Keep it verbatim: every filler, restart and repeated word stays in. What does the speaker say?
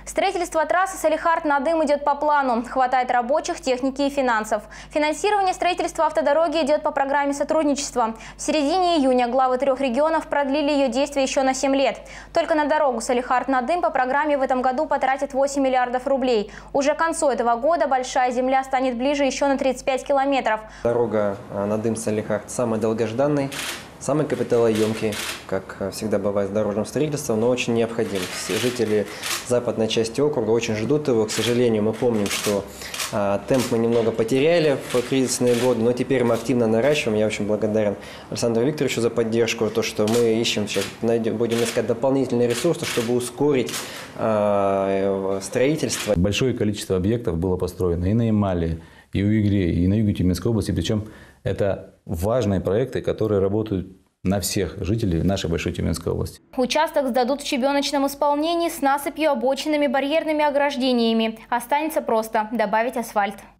Строительство трассы Салехард-Надым идет по плану. Хватает рабочих, техники и финансов. Финансирование строительства автодороги идет по программе сотрудничества. В середине июня главы трех регионов продлили ее действие еще на семь лет. Только на дорогу Салехард-Надым по программе в этом году потратят восемь миллиардов рублей. Уже к концу этого года Большая Земля станет ближе еще на тридцать пять километров. Дорога Надым-Салехард самый долгожданный, самый капиталоемкий, как всегда бывает с дорожным строительством, но очень необходим. Все жители западной части округа очень ждут его. К сожалению, мы помним, что а, темп мы немного потеряли в кризисные годы, но теперь мы активно наращиваем. Я очень благодарен Александру Викторовичу за поддержку, то, что мы ищем, сейчас найдем, будем искать дополнительные ресурсы, чтобы ускорить а, строительство. Большое количество объектов было построено и на Ямале, и в Уйгре, и на юге Тюменской области, причем это важные проекты, которые работают на всех жителей нашей Большой Тюменской области. Участок сдадут в щебеночном исполнении с насыпью, обочинами, барьерными ограждениями. Останется просто добавить асфальт.